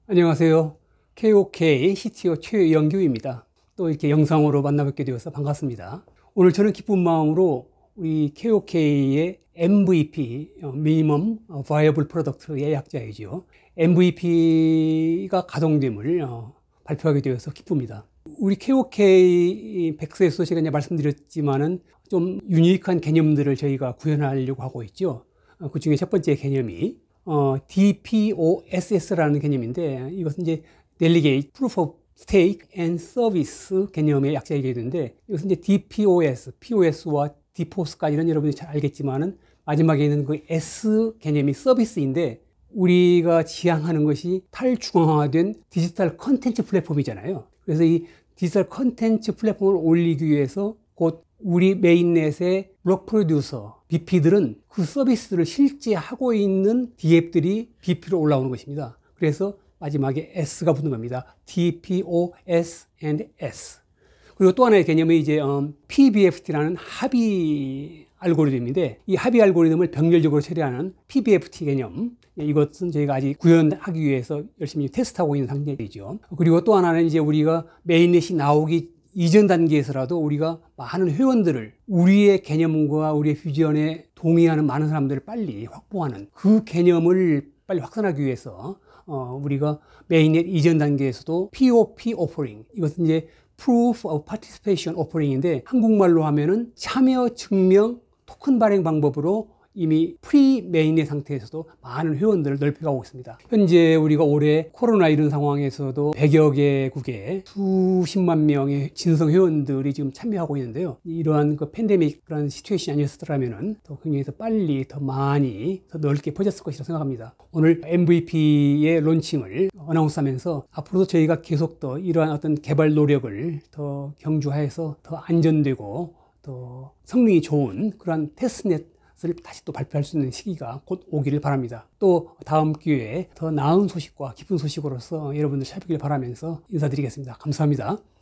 안녕하세요. KOK CTO 최영규입니다. 또 이렇게 영상으로 만나뵙게 되어서 반갑습니다. 오늘 저는 기쁜 마음으로 우리 KOK의 MVP, Minimum Viable Product의 약자이죠. MVP가 가동됨을 발표하게 되어서 기쁩니다. 우리 KOK 백서에서 제가 이제 말씀드렸지만은 좀 유니크한 개념들을 저희가 구현하려고 하고 있죠. 그 중에 첫 번째 개념이 DPoS라는 개념인데, 이것은 이제 Delegate, Proof of Stake and Service 개념의 약자이게 되는데, 이것은 이제 DPoS, POS와 DPoS까지는 여러분이 잘 알겠지만은 마지막에 있는 그 S 개념이 서비스인데, 우리가 지향하는 것이 탈중앙화된 디지털 컨텐츠 플랫폼이잖아요. 그래서 이 디지털 컨텐츠 플랫폼을 올리기 위해서 곧 우리 메인넷의 블록 프로듀서, BP들은 그 서비스를 실제 하고 있는 D앱들이 BP로 올라오는 것입니다. 그래서 마지막에 S가 붙는 겁니다. DPoS and S. 그리고 또 하나의 개념이 이제 PBFT라는 합의 알고리즘인데, 이 합의 알고리즘을 병렬적으로 처리하는 PBFT 개념, 이것은 저희가 아직 구현하기 위해서 열심히 테스트하고 있는 상태이죠. 그리고 또 하나는 이제 우리가 메인넷이 나오기 이전 단계에서라도 우리가 많은 회원들을 우리의 개념과 우리의 비전에 동의하는 많은 사람들을 빨리 확보하는 그 개념을 빨리 확산하기 위해서 우리가 메인넷 이전 단계에서도 POP 오퍼링, 이것은 이제 Proof of Participation 오퍼링인데, 한국말로 하면은 참여 증명 토큰 발행 방법으로 이미 프리 메인넷 상태에서도 많은 회원들을 넓혀가고 있습니다. 현재 우리가 올해 코로나 이런 상황에서도 100여 개국에 수십만 명의 진성 회원들이 지금 참여하고 있는데요. 이러한 그 팬데믹 그런 시츄에이션이 아니었더라면은 더 굉장히 더 빨리 더 많이 더 넓게 퍼졌을 것이라고 생각합니다. 오늘 MVP의 론칭을 어나운스하면서 앞으로도 저희가 계속 더 이러한 어떤 개발 노력을 더 경주해서 더 안전되고 더 성능이 좋은 그런 테스트넷 을 다시 또 발표할 수 있는 시기가 곧 오기를 바랍니다. 또 다음 기회에 더 나은 소식과 기쁜 소식으로서 여러분들 찾아뵙길 바라면서 인사드리겠습니다. 감사합니다.